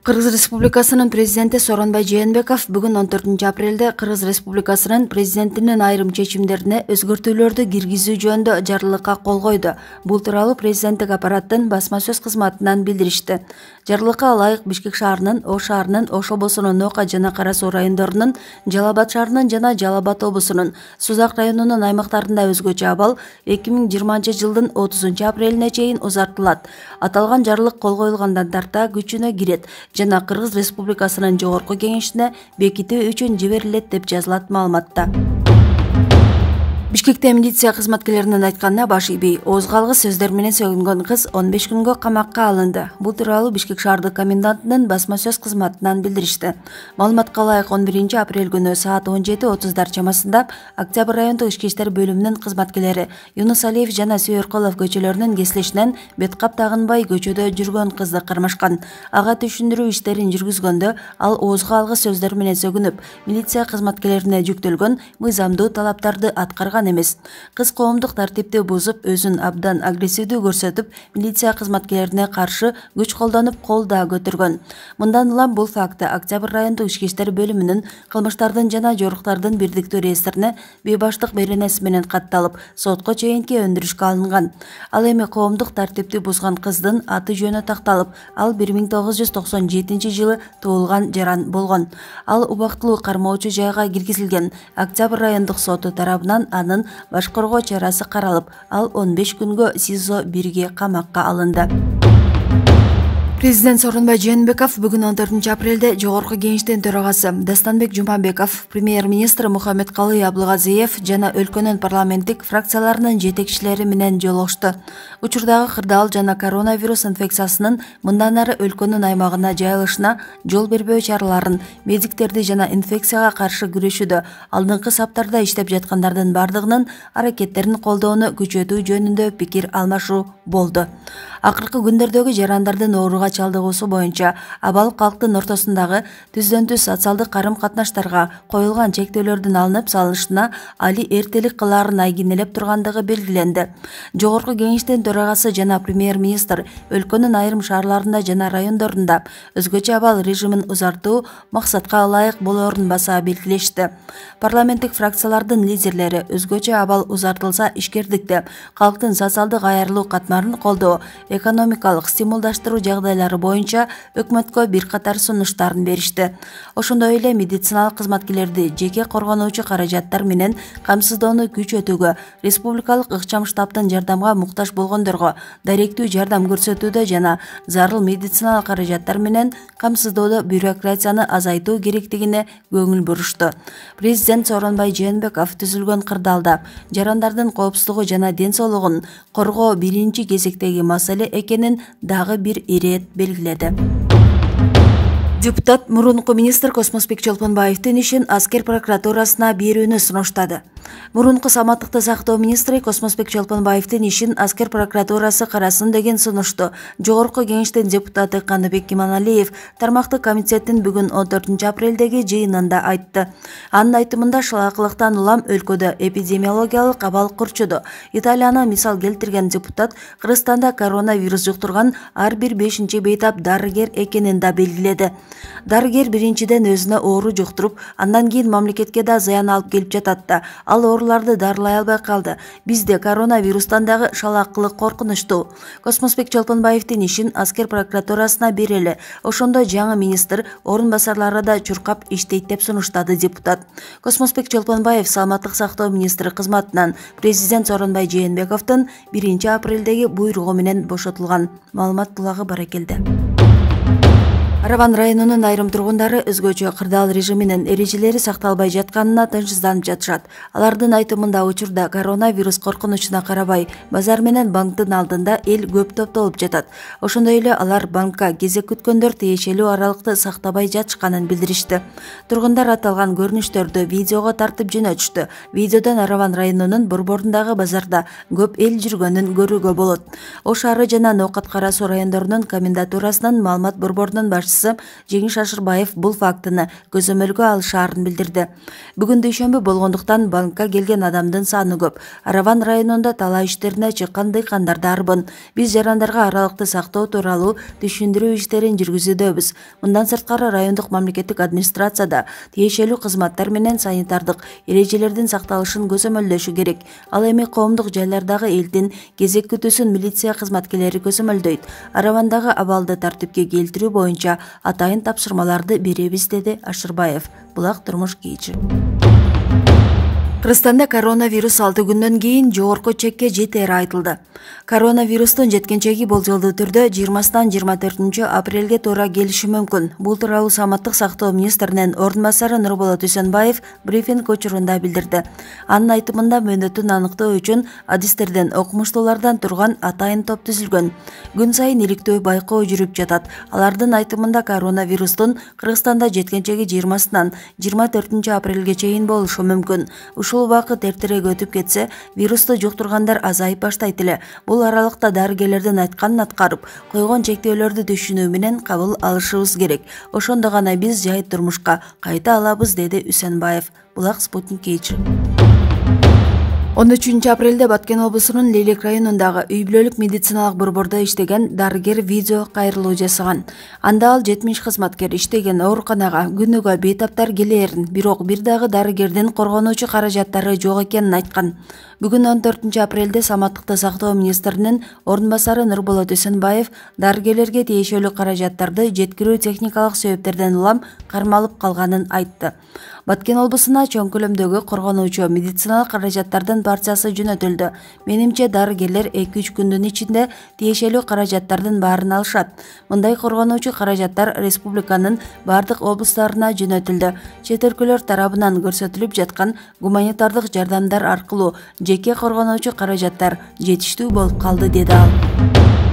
Кыргыз Республикасынын президенти Сооронбай Жээнбеков бүгүн 14 апрелде Кыргыз Республикасынын президентинин айрым чечимдерине өзгөртүүлөрдү киргизүү жөнүндө жарлыкка кол койду. Бул тууралуу президенттик аппараттын басма сөз кызматынан билдиришти. Жарлыкка ылайык Бишкек шаарынын, Ош шаарынын, Ош облусунун Нока жана Кара Суу райондорунун, Жалал Абад шаарынын жана Жалал Абад облусунун, Сузак районунун аймактарында өзгөчө абал 2020 жылдын 30 апрелине чейин узартылат. Аталган жарлык кол коюлгандан тарта күчүнө кирет жана Кыргыз Республикасынын жогорку кеңешине бекитүү үчүн жиберилет деп жазылат маалыматта. Бишкекте милиция кызматкерлеринин айтканына баш ийбей, оозго алгыс сөздөр менен сөгүнгөн кыз 15 күнгө камакка алынды. Бул тууралуу Бишкек шаардык комендантынын басма сөз кызматынан билдиришти. Маалыматка ылайык 11 апрель күнү саат 17:30 чамасында Октябрь райондук ички иштер бөлүмүнүн кызматкерлери Юнус Алиев жана Сүйөркулов көчөлөрүнүн кесилишинен Беткап Тагынбай көчөдө жүргөн кызды кармашкан. Ага түшүндүрүү иштерин жүргүзгөндө ал оозго алгыс сөздөр менен сөгүнүп, милиция кызматкерлерине жүктөлгөн мыйзамдуу талаптарды аткарган эмес. Кыз коомдук тартипти бузуп, өзүн абдан агрессивдүү көрсөтүп, милиция кызматкерлерине каршы күч колдонуп, кол да көтөргөн. Мындан улам бул факты Октябрь райондук ички иштер бөлүмүнүн кылмыштардын жана жоруктардын бирдиктүү реестрине бейбаштык беренеси менен катталып, сотко чейинки өндүрүшкө алынган. Ал эми коомдук тартипти бузган кыздын аты жөнү такталып, ал 1997 жылы туулган жаран болгон. Ал убактылуу кармоочу жайга киргизилген. Октябрь райондук соту тарабынан анын баш коргоо чарасы каралып, ал 15 күнгө СИЗО 1ге камакка алынды. Президент Сооронбай Жээнбеков бүгүн 14 апрелде жогорку кеңештин төрагасы Дастанбек Жумабеков, премьер-министр Мухаммедкалый Аблыгазиев жана өлкөнүн парламенттик фракцияларынын жетекчилери менен жолугушту. Учурдагы кырдаал жана коронавирус инфекциясынын мындан ары өлкөнүн аймагына жайылышына жол бербөө чараларын, медиктерди жана инфекцияга каршы күрөшүүдө алдыңкы саптарда иштеп жаткандардын бардыгынын аракеттерин колдоону күчөтүү жөнүндө пикир алмашуу болду. Акыркы күндөрдөгү жарандардын ооруга чалдыгуусу боюнча абал калктын ортосундагы түздөн-түз социалдык карым-катнаштарга коюлган чектөөлөрдүн алынып салынышына али эртелик кылаарын айгинелеп тургандыгы белгиленди. Жогорку кеңештин төрагасы жана премьер-министр өлкөнүн айрым шаарларында жана райондорунда өзгөчө абал режимин узартуу максатка ылайык болоорун баса белгилешти. Парламенттик фракциялардын лидерлери өзгөчө абал узартылса ишкердикти, калктын социалдык аярлуу катмарын колдоо, экономикалык стимулдаштыруу жагдайлары боюнча өкмөткө бир катар сунуштарын беришти. Ошондой эле медициналык кызматкерлерди жеке коргонуучу каражаттар менен камсыздоону күчөтүүгө, республикалык ыкчам штабтын жардамга муктаж болгондорго даректүү жардам көрсөтүүдө жана зарыл медициналык каражаттар менен камсыздоодо бюрократияны азайтуу керектигине көңүл бурушту. Президент Сооронбай Жээнбеков түзүлгөн кырдаалда жарандардын коопсуздугу жана ден соолугун коргоо биринчи кезектеги маселе экенин дагы бир ирет белгиледи. Депутат мурунку министр Космосбек Чолпонбаевдин ишин аскер прокуратурасына берүүнү сунуштады. Мурунку саламаттыкты сактоо министри Космосбек Чолпонбаевдин ишин аскер прокуратурасы карасын деген сунушту. Жогорку кеңештин депутаты Каныбек Иманалиев тармактык комитеттин бүгүн 14 апрелдеги жыйынында айтты. Анын айтымында шалаакылыктан улам өлкөдө эпидемиологиялык абал курчуду. Италияны мисал келтирген депутат Кыргызстанда коронавирус жуктурган ар бир 5-чи бейтап дарыгер экенин да белгиледи. Дарыгер биринчиден өзүнө оору жуктуруп, андан кийин мамлекетке да зыян алып келип жатат да. Ал ооруларды дарылай албай калды. Бизде коронавирустан дагы шалаакылык коркунучтуу. Космосбек Чолпонбаевдин ишин аскер прокуратурасына берели. Ошондо жаңы министр орун басарлары да чуркап иштейт деп сунуштады депутат. Космосбек Чолпонбаев саламаттык сактоо министри кызматынан президент Сооронбай Жээнбековдун 1 апрелдеги буйругу менен бошотулган. Маалымат булагы баракелде. Араван районунун айрым тургундары өзгөчө кырдаал режиминин эрежелери сакталбай жатканына тынчсызданып жатышат. Алардын айтымында учурда коронавирус коркунучуна карабай, базар менен банктын алдында эл көп топтолуп жатат. Ошондой эле алар банкка кезек күткөндөр тиешелүү аралыкты сактабай жатышканын билдиришти. Тургундар аталган көрүнүштөрдү видеого тартып жөнөтүштү. Видеодон Араван районунун борборундагы базарда көп эл жүргөнүн көрүүгө болот. Ош шаары жана Ноокат Кара Суу райондорунун комендатурасынын маалымат борборунун башчысы башчысы Жеңиш Ашырбаев бул фактыны көзөмөлгө алышаарын билдирди. Бүгүн дүйшөмбү болгондуктан банкка келген адамдын саны көп. Араван районунда талаа иштерине чыккан дыйкандар дарбын. Биз жарандарга аралыкты сактоо тууралуу түшүндүрүү иштерин жүргүзүүдөбүз. Мындан сырткары райондук мамлекеттик администрацияда тиешелүү кызматтар менен санитардык эрежелердин сакталышын көзөмөлдөшү керек. Ал эми коомдук жайлардагы элдин кезек күтүүсүн милиция кызматкерлери көзөмөлдөйт. Аравандагы абалды тартипке келтирүү боюнча атайын тапшырмаларды беребиз, деди Ашырбаев. Булак турмуш кийчи. Кыргызстанда коронавирус 6 күндөн кийин жогорку чекке жетери айтылды. Коронавирустун жеткенчеги болжолдуу түрдө 20-тан 24 апрелге туура келиши мүмкүн. Бул тууралуу Саламаттык сактоо министринин ордун басары Нурболот Үсөнбаев брифинг учурунда билдирди. Анын айтымында мөөнөтүн аныктоо үчүн адистерден, окумуштуулардан турган атайын топ түзүлгөн. Күн сайын иликтөө байкоо жүрүп жатат. Алардын айтымында коронавирустун Кыргызстанда жеткенчеги 20-тан 24 апрелге чейин болушу мүмкүн. Ушул убакыт эртерээк өтүп кетсе, вирусту жуктургандар азайып баштайт эле. Бул аралыкта дарыгерлердин айтканын аткарып, койгон чектөөлөрдү түшүнүү менен кабыл алышыбыз керек. Ошондо гана биз жай турмушка кайта алабыз, деди Үсөнбаев. Булак Спутник кийчи. 13 апрелде Баткен облусунун Лейлек районундагы үй-бүлөлүк медициналык борбордо иштеген дарыгер видео кайрылуу жасаган. Анда ал 70 кызматкер иштеген ооруканага күнүгө бейтаптар келээрин, бирок бир дагы дарыгердин коргонуучу каражаттары жок экенин айткан. Бүгүн 14 апрелде Саламаттыкты сактоо министринин ордун басары Нурболот Үсөнбаев дарыгерлерге тиешелүү каражаттарды жеткирүү техникалык себептерден улам кармалып калганын айтты. Баткен облусуна чоң көлөмдөгү коргонуучу медициналык каражаттардын партиясы жөнөтүлдү. Менимче дарыгерлер 2-3 күндүн ичинде тиешелүү каражаттардын баарын алышат. Мындай коргонуучу каражаттар республиканын бардык облустарына жөнөтүлдү. Чет өлкөлөр тарабынан көрсөтүлүп жаткан гуманитардык жардамдар аркылуу жеке коргонуучу каражаттар жетиштүү болуп калды, деди ал.